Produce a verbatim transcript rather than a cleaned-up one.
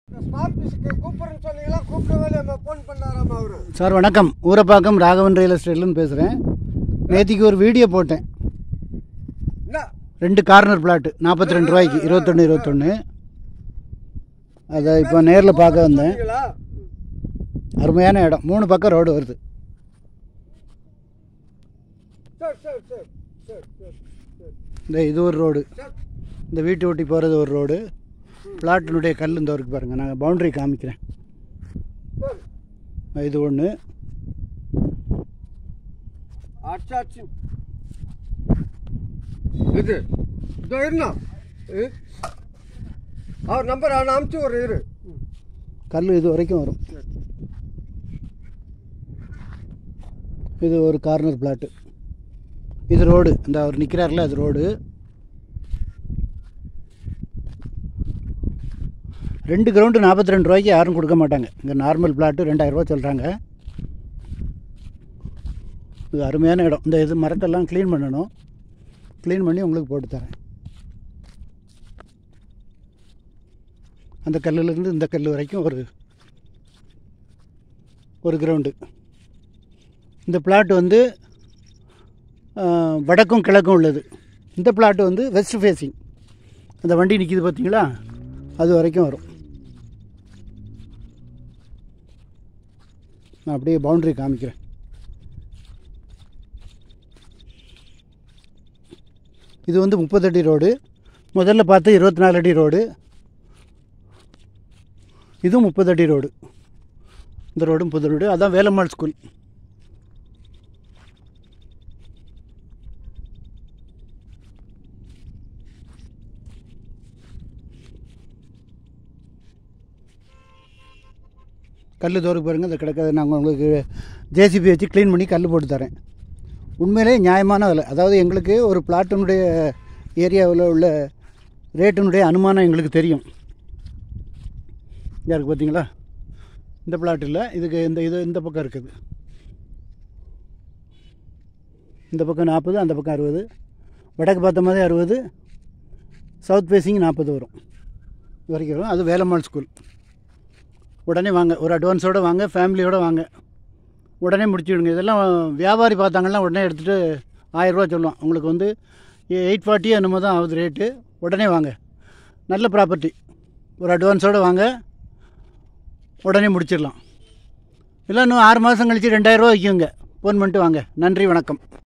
Sir வணக்கம், Urapakkam Raghavan real எஸ்டேட்லேருந்து பேசுகிறேன். நேற்றுக்கு ஒரு வீடியோ போட்டேன். ரெண்டு கார்னர் பிளாட்டு நாற்பத்தி ரெண்டு ரூபாய்க்கு இருபத்தொன்று இருபத்தொன்று அதை இப்போ நேரில் பார்க்க வந்தேன். அருமையான இடம், மூணு பக்கம் ரோடு வருது. இந்த இது ஒரு ரோடு, இந்த வீட்டை ஒட்டி போகிறது ஒரு ரோடு. பிளாட்டினுடைய கல் இந்த வரைக்கும் பாருங்கள், நாங்கள் பவுண்டரி காமிக்கிறேன். இது ஒன்று, இது அவர் நம்பர் அனுப்பிச்சு ஒரு இரு கல் இது வரைக்கும் வரும். இது ஒரு கார்னர் பிளாட்டு, இது ரோடு. இந்த அவர் நிற்கிறார்ல அது ரோடு. ரெண்டு கிரவுண்டு நாற்பத்தி ரெண்டு ரூபாய்க்கு யாரும் கொடுக்க மாட்டாங்க. இங்கே நார்மல் பிளாட்டு ரெண்டாயிரரூபா சொல்கிறாங்க. இது அருமையான இடம். இந்த இது மரத்தெல்லாம் க்ளீன் பண்ணணும், க்ளீன் பண்ணி உங்களுக்கு போட்டு தரேன். அந்த கல்லுலேருந்து இந்த கல் வரைக்கும் ஒரு ஒரு கிரவுண்டு. இந்த பிளாட் வந்து வடக்கும் கிழக்கும் உள்ளது. இந்த பிளாட் வந்து வெஸ்ட் ஃபேஸிங். அந்த வண்டி நிற்கிது பார்த்தீங்களா, அது வரைக்கும் வரும். நான் அப்படியே பவுண்டரி காமிக்கிறேன். இது வந்து முப்பது அடி ரோடு. முதல்ல பார்த்து இருபத்தி நாலு அடி ரோடு. இதுவும் முப்பது அடி ரோடு. இந்த ரோடு முப்பது ரோடு. அதான் வேலம்மாள் ஸ்கூல். கல் தோறுக்கு பாருங்கள், இந்த கிடக்காது. நாங்கள் உங்களுக்கு ஜேசிபி வச்சு க்ளீன் பண்ணி கல் போட்டு தரேன். உண்மையிலே நியாயமான விலை. அதாவது எங்களுக்கு ஒரு பிளாட்டினுடைய ஏரியாவில் உள்ள ரேட்டினுடைய அனுமானம் எங்களுக்கு தெரியும். யாருக்கு பார்த்தீங்களா, இந்த பிளாட் இல்லை, இதுக்கு இந்த இது இந்த பக்கம் இருக்குது. இந்த பக்கம் நாற்பது, அந்த பக்கம் அறுபது. வடக்கு பார்த்த மாதிரி அறுபது, சவுத் ஃபேஸிங் நாற்பது வரும். இது வரைக்கும் வரும். அது வேலம்மாள் ஸ்கூல். உடனே வாங்க, ஒரு அட்வான்ஸோடு வாங்க, ஃபேமிலியோடு வாங்க, உடனே முடிச்சுவிடுங்க. இதெல்லாம் வியாபாரி பார்த்தாங்கன்னா உடனே எடுத்துகிட்டு ஆயிரரூவா சொல்லுவான். உங்களுக்கு வந்து எயிட் ஃபார்ட்டி என்னமோ தான் ஆகுது ரேட்டு. உடனே வாங்க, நல்ல ப்ராப்பர்ட்டி. ஒரு அட்வான்ஸோடு வாங்க, உடனே முடிச்சிடலாம். இல்லை இன்னும் ஆறு மாதம் கழித்து ரெண்டாயிரரூவா வைக்குங்க. ஃபோன் பண்ணிட்டு வாங்க. நன்றி, வணக்கம்.